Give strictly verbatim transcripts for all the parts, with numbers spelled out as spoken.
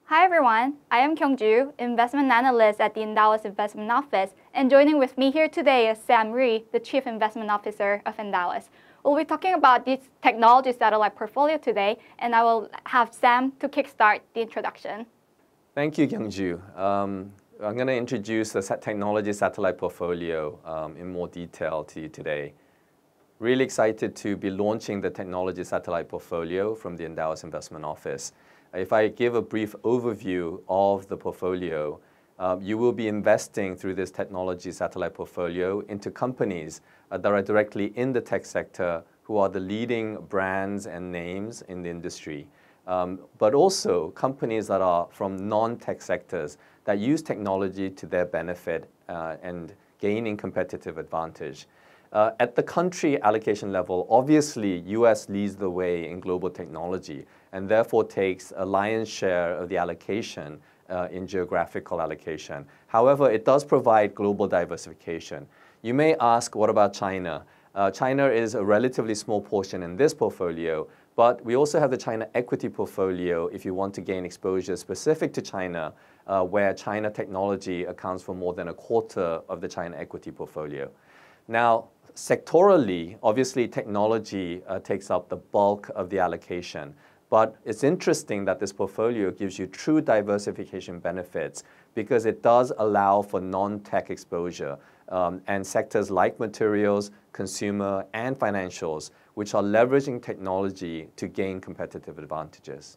Hi everyone, I am Kyungju, investment analyst at the Endowus Investment Office, and joining with me here today is Sam Ri, the Chief Investment Officer of Endowus. We'll be talking about this technology satellite portfolio today, and I will have Sam to kickstart the introduction. Thank you, Kyungju. Um, I'm going to introduce the technology satellite portfolio um, in more detail to you today. Really excited to be launching the technology satellite portfolio from the Endowus Investment Office. If I give a brief overview of the portfolio, um, you will be investing through this technology satellite portfolio into companies uh, that are directly in the tech sector, who are the leading brands and names in the industry, um, but also companies that are from non-tech sectors that use technology to their benefit uh, and gaining competitive advantage. Uh, at the country allocation level, obviously, U S leads the way in global technology and therefore takes a lion's share of the allocation uh, in geographical allocation. However, it does provide global diversification. You may ask, what about China? Uh, China is a relatively small portion in this portfolio, but we also have the China equity portfolio if you want to gain exposure specific to China, uh, where China technology accounts for more than a quarter of the China equity portfolio. Now, sectorally, obviously technology uh, takes up the bulk of the allocation, but it's interesting that this portfolio gives you true diversification benefits because it does allow for non-tech exposure um, and sectors like materials, consumer, and financials, which are leveraging technology to gain competitive advantages.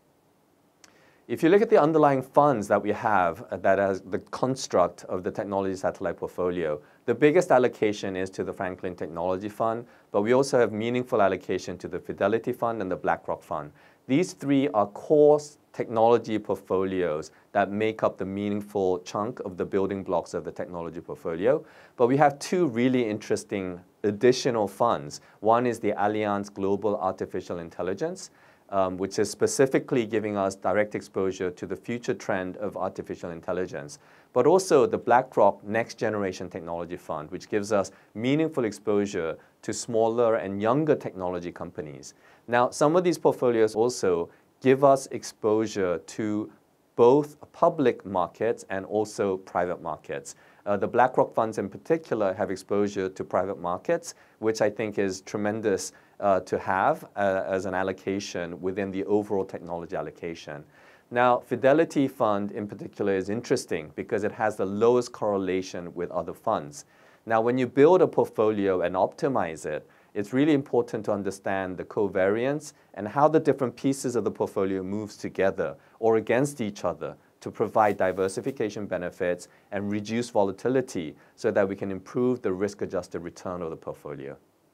If you look at the underlying funds that we have uh, that is the construct of the technology satellite portfolio, the biggest allocation is to the Franklin Technology Fund, but we also have meaningful allocation to the Fidelity Fund and the BlackRock Fund. These three are core technology portfolios that make up the meaningful chunk of the building blocks of the technology portfolio. But we have two really interesting additional funds. One is the Allianz Global Artificial Intelligence, Um, which is specifically giving us direct exposure to the future trend of artificial intelligence, but also the BlackRock Next Generation Technology Fund, which gives us meaningful exposure to smaller and younger technology companies. Now, some of these portfolios also give us exposure to both public markets and also private markets. Uh, the BlackRock funds in particular have exposure to private markets, which I think is tremendous uh, to have uh, as an allocation within the overall technology allocation. Now, Fidelity Fund in particular is interesting because it has the lowest correlation with other funds. Now, when you build a portfolio and optimize it, it's really important to understand the covariance and how the different pieces of the portfolio moves together or against each other to provide diversification benefits and reduce volatility so that we can improve the risk-adjusted return of the portfolio.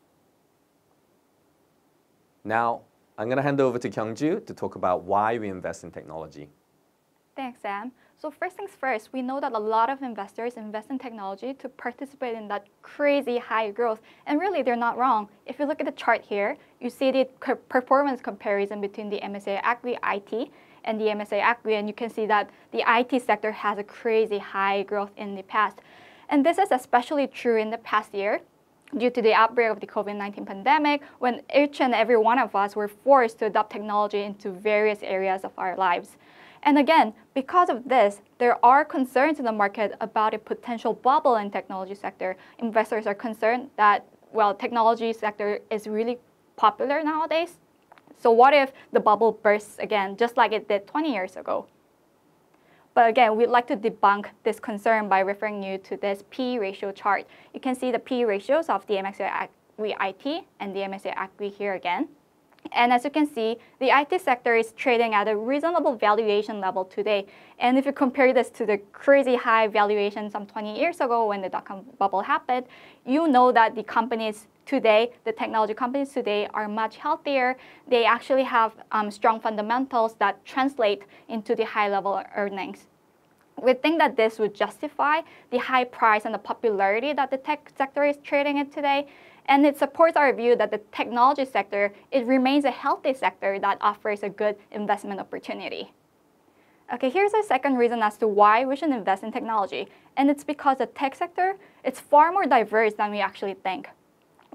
Now, I'm going to hand over to Kyungju to talk about why we invest in technology. Thanks, Sam. So first things first, we know that a lot of investors invest in technology to participate in that crazy high growth. And really, they're not wrong. If you look at the chart here, you see the co performance comparison between the M S C I Agri I T and the M S C I Agri, and you can see that the I T sector has a crazy high growth in the past. And this is especially true in the past year due to the outbreak of the COVID nineteen pandemic, when each and every one of us were forced to adopt technology into various areas of our lives. And again, because of this, there are concerns in the market about a potential bubble in technology sector. Investors are concerned that, well, technology sector is really popular nowadays. So what if the bubble bursts again, just like it did twenty years ago? But again, we'd like to debunk this concern by referring you to this P E ratio chart. You can see the P E ratios of the M S C I Agri I T and the M S C I Agri here again. And as you can see, the I T sector is trading at a reasonable valuation level today. And if you compare this to the crazy high valuation some twenty years ago when the dot-com bubble happened, you know that the companies today, the technology companies today are much healthier. They actually have um, strong fundamentals that translate into the high level earnings. We think that this would justify the high price and the popularity that the tech sector is trading at today. And it supports our view that the technology sector, it remains a healthy sector that offers a good investment opportunity. Okay, here's our second reason as to why we should invest in technology. And it's because the tech sector, it's far more diverse than we actually think.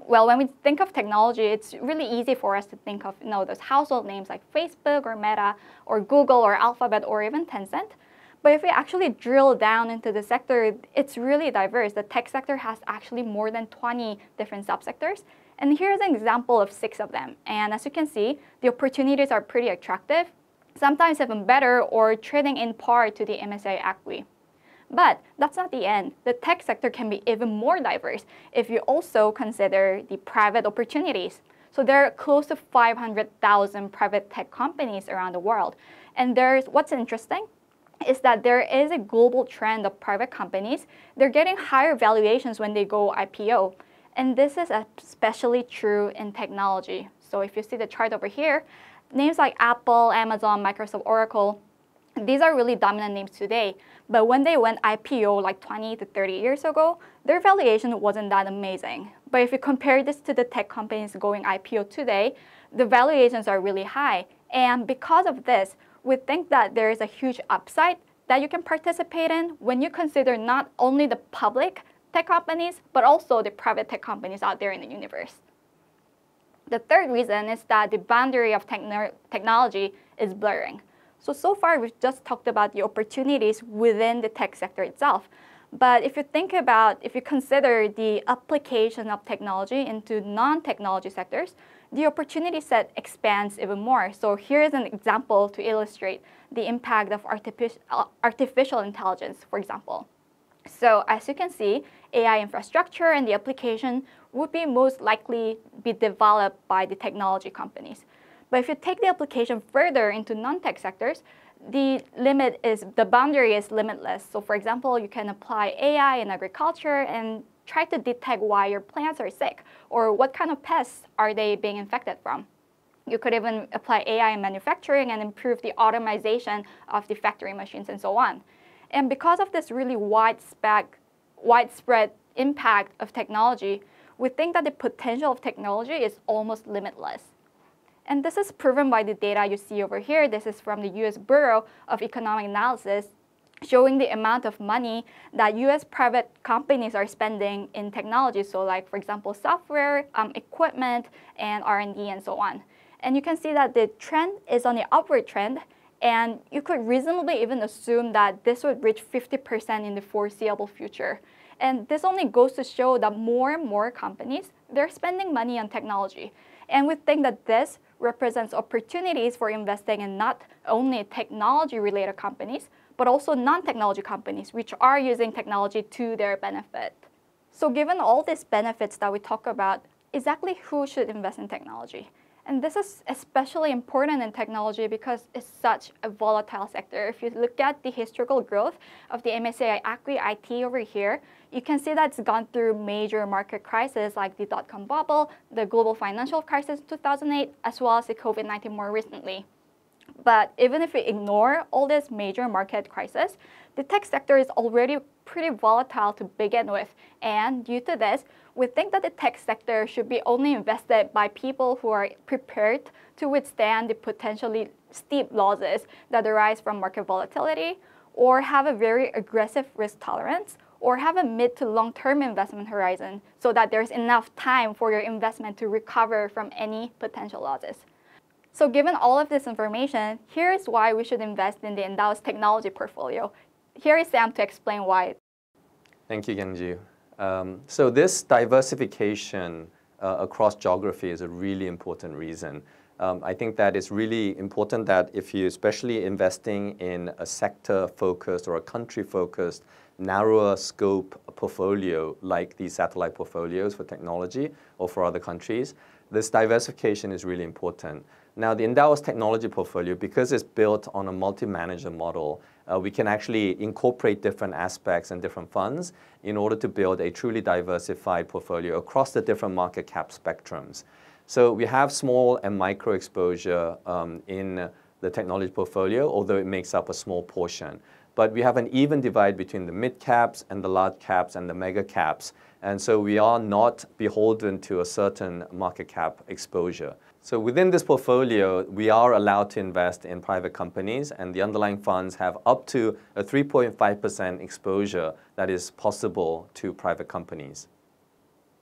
Well, when we think of technology, it's really easy for us to think of, you know, those household names like Facebook or Meta or Google or Alphabet or even Tencent. But if we actually drill down into the sector, it's really diverse. The tech sector has actually more than twenty different subsectors. And here's an example of six of them. And as you can see, the opportunities are pretty attractive, sometimes even better or trading in par to the M S C I A C W I. But that's not the end. The tech sector can be even more diverse if you also consider the private opportunities. So there are close to five hundred thousand private tech companies around the world. And there's what's interesting is that there is a global trend of private companies. They're getting higher valuations when they go I P O. And this is especially true in technology. So if you see the chart over here, names like Apple, Amazon, Microsoft, Oracle, these are really dominant names today. But when they went I P O like twenty to thirty years ago, their valuation wasn't that amazing. But if you compare this to the tech companies going I P O today, the valuations are really high. And because of this, we think that there is a huge upside that you can participate in when you consider not only the public tech companies, but also the private tech companies out there in the universe. The third reason is that the boundary of techno technology is blurring. So, so far we've just talked about the opportunities within the tech sector itself. But if you think about, if you consider the application of technology into non-technology sectors, the opportunity set expands even more. So here's an example to illustrate the impact of artific artificial intelligence, for example. So as you can see, A I infrastructure and the application would be most likely be developed by the technology companies. But if you take the application further into non-tech sectors, the limit is, the boundary is limitless. So for example, you can apply A I in agriculture and try to detect why your plants are sick or what kind of pests are they being infected from. You could even apply A I in manufacturing and improve the automation of the factory machines and so on. And because of this really widespread, widespread impact of technology, we think that the potential of technology is almost limitless. And this is proven by the data you see over here. This is from the U S Bureau of Economic Analysis, showing the amount of money that U S private companies are spending in technology. So like, for example, software, um, equipment, and R and D, and so on. And you can see that the trend is on the upward trend. And you could reasonably even assume that this would reach fifty percent in the foreseeable future. And this only goes to show that more and more companies, they're spending money on technology. And we think that this represents opportunities for investing in not only technology-related companies, but also non-technology companies, which are using technology to their benefit. So given all these benefits that we talk about, exactly who should invest in technology? And this is especially important in technology because it's such a volatile sector. If you look at the historical growth of the M S C I A C W I I T over here, you can see that it's gone through major market crises like the dot-com bubble, the global financial crisis in two thousand eight, as well as the COVID nineteen more recently. But even if we ignore all these major market crises, the tech sector is already pretty volatile to begin with. And due to this, we think that the tech sector should be only invested by people who are prepared to withstand the potentially steep losses that arise from market volatility, or have a very aggressive risk tolerance, or have a mid to long-term investment horizon so that there's enough time for your investment to recover from any potential losses. So given all of this information, here's why we should invest in the Endow's technology portfolio. Here is Sam to explain why. Thank you, Youngju. Um, so this diversification uh, across geography is a really important reason. Um, I think that it's really important that if you're especially investing in a sector-focused or a country-focused, narrower scope portfolio like these satellite portfolios for technology or for other countries, this diversification is really important. Now, the Endow's technology portfolio, because it's built on a multi-manager model, uh, we can actually incorporate different aspects and different funds in order to build a truly diversified portfolio across the different market cap spectrums. So we have small and micro exposure um, in the technology portfolio, although it makes up a small portion. But we have an even divide between the mid caps and the large caps and the mega caps. And so we are not beholden to a certain market cap exposure. So within this portfolio, we are allowed to invest in private companies, and the underlying funds have up to a three point five percent exposure that is possible to private companies.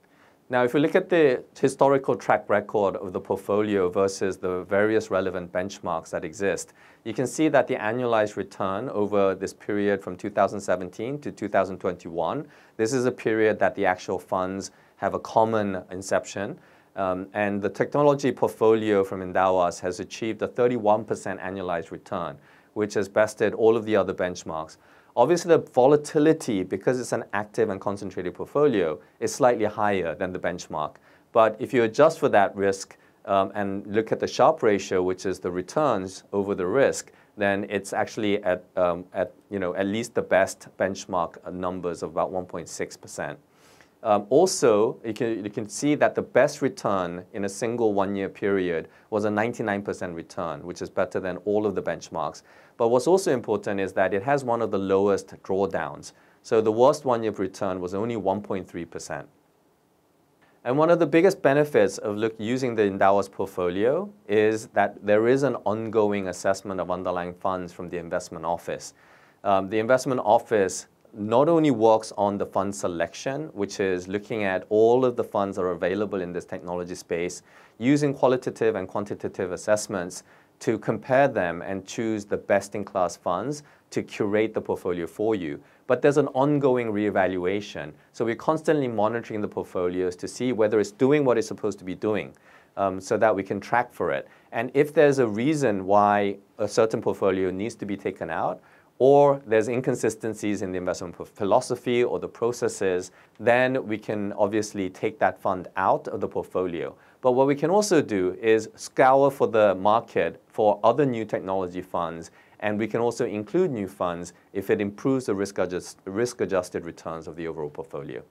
Now, if we look at the historical track record of the portfolio versus the various relevant benchmarks that exist, you can see that the annualized return over this period from two thousand seventeen to two thousand twenty-one, this is a period that the actual funds have a common inception. Um, and the technology portfolio from Endowus has achieved a thirty-one percent annualized return, which has bested all of the other benchmarks. Obviously, the volatility, because it's an active and concentrated portfolio, is slightly higher than the benchmark. But if you adjust for that risk um, and look at the Sharpe ratio, which is the returns over the risk, then it's actually at, um, at, you know, at least the best benchmark numbers of about one point six percent. Um, also, you can, you can see that the best return in a single one-year period was a ninety-nine percent return, which is better than all of the benchmarks. But what's also important is that it has one of the lowest drawdowns. So the worst one-year return was only one point three percent. And one of the biggest benefits of look, using the Endowus portfolio is that there is an ongoing assessment of underlying funds from the investment office. Um, the investment office not only works on the fund selection, which is looking at all of the funds that are available in this technology space, using qualitative and quantitative assessments to compare them and choose the best-in-class funds to curate the portfolio for you. But there's an ongoing reevaluation. So we're constantly monitoring the portfolios to see whether it's doing what it's supposed to be doing, um, so that we can track for it. And if there's a reason why a certain portfolio needs to be taken out, or there's inconsistencies in the investment philosophy or the processes, then we can obviously take that fund out of the portfolio. But what we can also do is scour for the market for other new technology funds, and we can also include new funds if it improves the risk-adjust, risk-adjusted returns of the overall portfolio.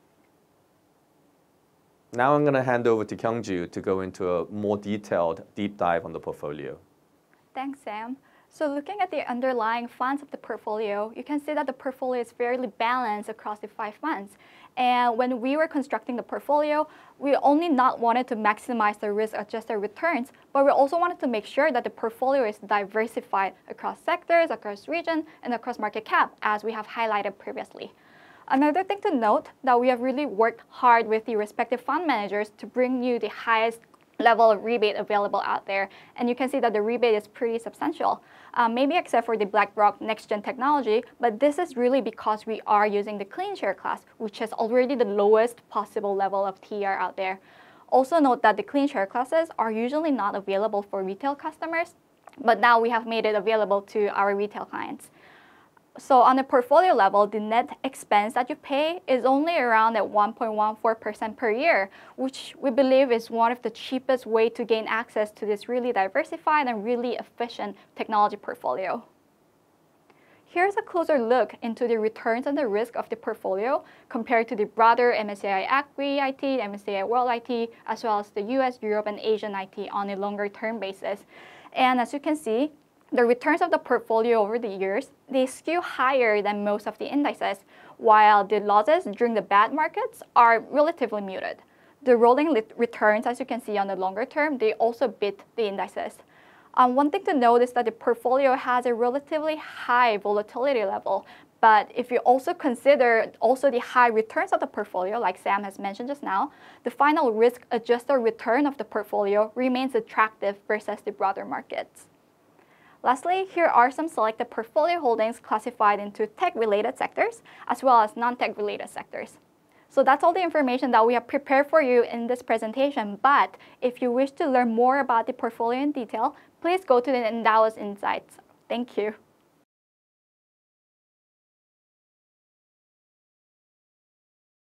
Now I'm going to hand over to Kyung-Ju to go into a more detailed deep dive on the portfolio. Thanks, Sam. So looking at the underlying funds of the portfolio, you can see that the portfolio is fairly balanced across the five funds. And when we were constructing the portfolio, we only not wanted to maximize the risk-adjusted returns, but we also wanted to make sure that the portfolio is diversified across sectors, across region, and across market cap, as we have highlighted previously. Another thing to note that we have really worked hard with the respective fund managers to bring you the highest level of rebate available out there. And you can see that the rebate is pretty substantial, um, maybe except for the BlackRock Next-Gen technology, but this is really because we are using the CleanShare class, which is already the lowest possible level of T E R out there. Also note that the CleanShare classes are usually not available for retail customers, but now we have made it available to our retail clients. So on a portfolio level, the net expense that you pay is only around at one point one four percent per year, which we believe is one of the cheapest way to gain access to this really diversified and really efficient technology portfolio. Here's a closer look into the returns and the risk of the portfolio compared to the broader M S C I Agri I T, M S C I World I T, as well as the U S, Europe, and Asian I T on a longer term basis. And as you can see, the returns of the portfolio over the years, they skew higher than most of the indices, while the losses during the bad markets are relatively muted. The rolling returns, as you can see on the longer term, they also beat the indices. Um, one thing to note is that the portfolio has a relatively high volatility level, but if you also consider also the high returns of the portfolio, like Sam has mentioned just now, the final risk-adjusted return of the portfolio remains attractive versus the broader markets. Lastly, here are some selected portfolio holdings classified into tech-related sectors, as well as non-tech-related sectors. So that's all the information that we have prepared for you in this presentation, but if you wish to learn more about the portfolio in detail, please go to the Endowus Insights. Thank you.